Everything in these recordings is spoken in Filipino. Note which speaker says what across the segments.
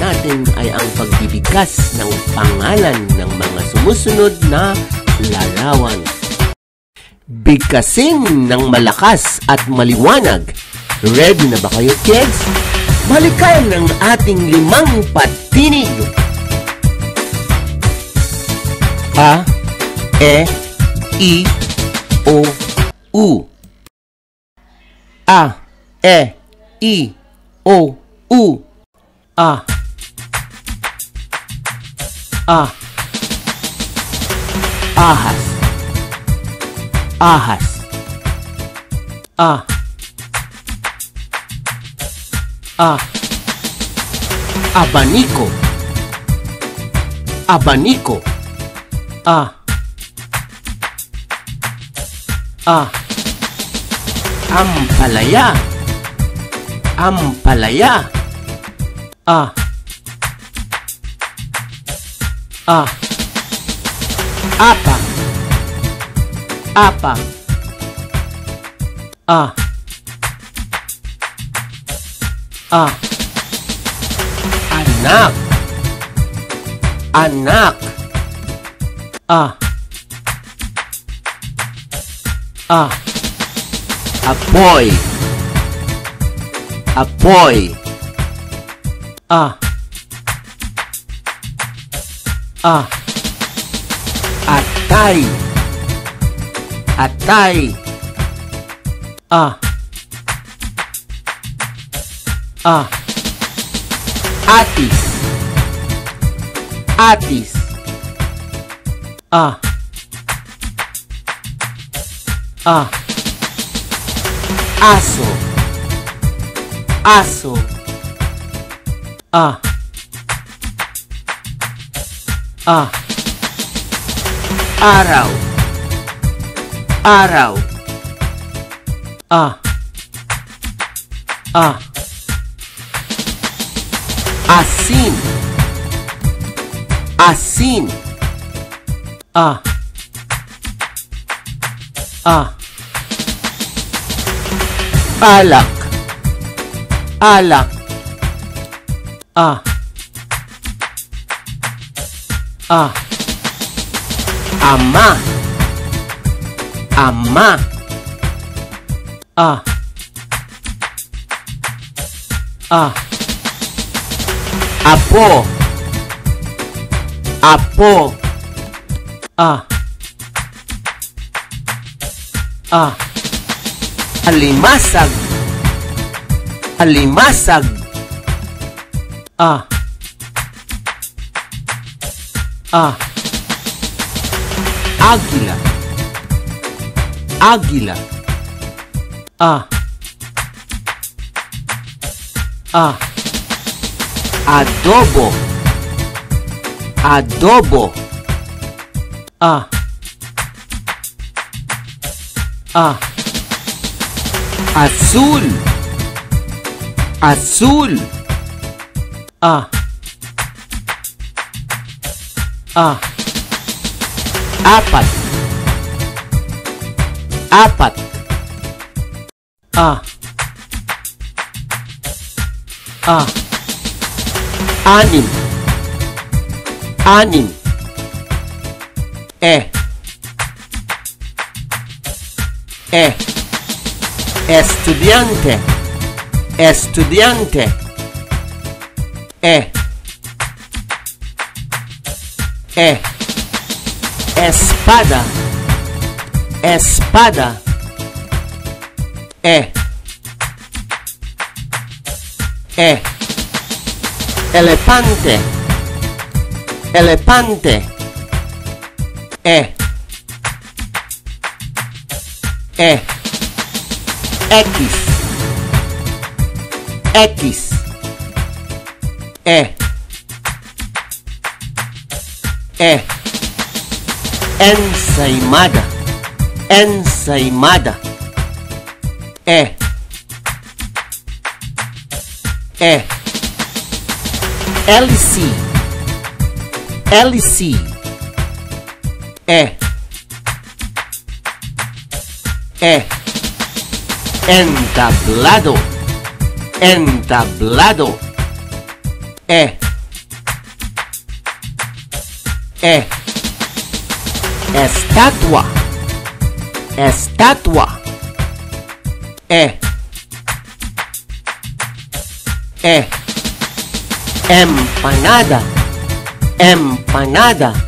Speaker 1: natin ay ang pagbibigkas ng pangalan ng mga sumusunod na larawan. Bigkasin ng malakas at maliwanag. Ready na ba kayo, kids? Balikan ng ating 5 patinig. A, E, I, O, U. A, E, I, O, U. A. A. Ahas. Ahas. A. A. Abanico. Abanico. A. A. Ampalaya. Ampalaya. A. A. Apa. Apa. A. A. Anak. Anak. A. A. Apoy. Apoy. A. A. Atay. Atay. A. A. Atis. Atis. A. A. Aso. Aso. A. A. Araw. Araw. A. A. Asin. Asin. A. A. Alak. Alak. A. A. Ama. Ama. A. A. Apo. Apo. A. A. Alimasag. Alimasag. A. A. Águila. Águila. A. A. Adobo. Adobo. A. A. Azul. Azul. A. A. Apat. Apat. A. A. Anim. Anim. E. E. Estudiante. Estudiante. E. E. Espada. Espada. E. E. Elefante. Elefante. E. E. X. X. E. E. Ensaimada. Ensaimada. E. E. LC. LC. E. E. Entablado. Entablado. E. estatua, estatua, empanada, empanada,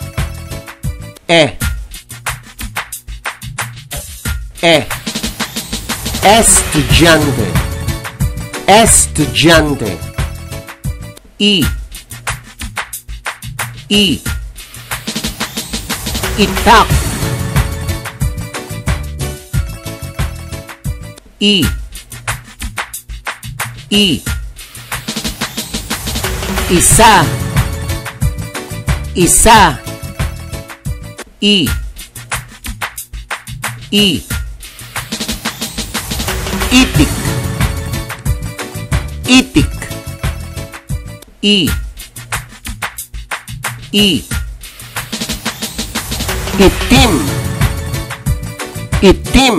Speaker 1: estudiante, estudiante, itak, isa, isa, itik, itik, itim, itim,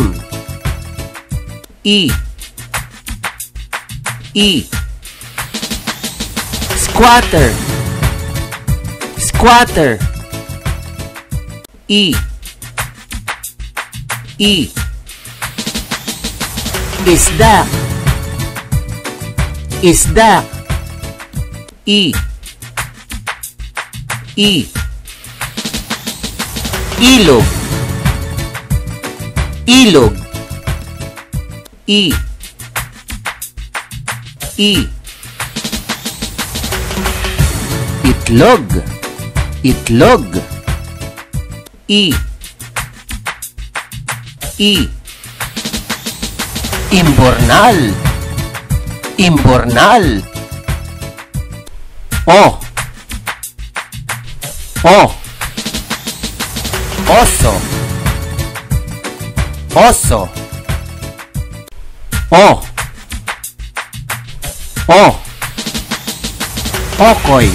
Speaker 1: squatter, squatter, isda, isda, ilog, ilog, itlog, itlog, imbornal, imbornal, oso, oso, okoy,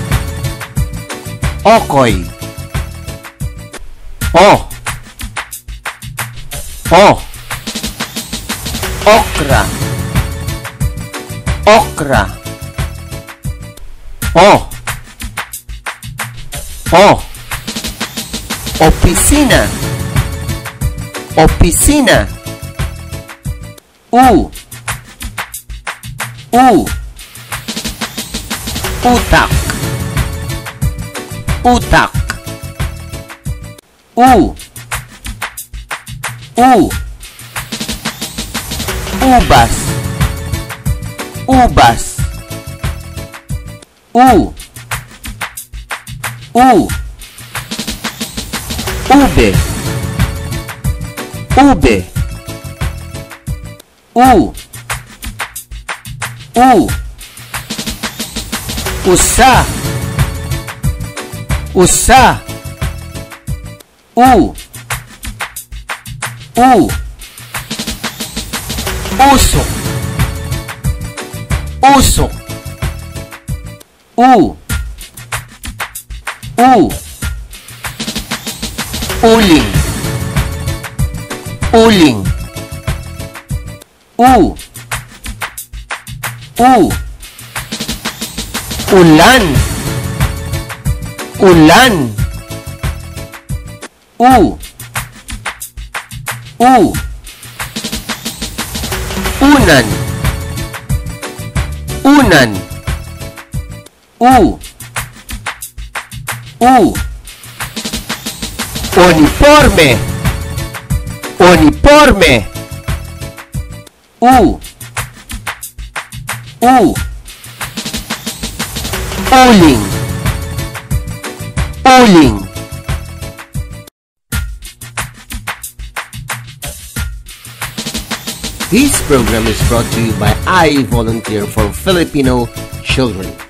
Speaker 1: okoy, okra, okra, opisina, opisina, utak, utak, ubas, ubas, ube, ube, usa, usa, usok, usok, uling, uling, ulan, ulan, unan, unan, uniforme, uniforme, uling, uling. This program is brought to you by I Volunteer for Filipino Children.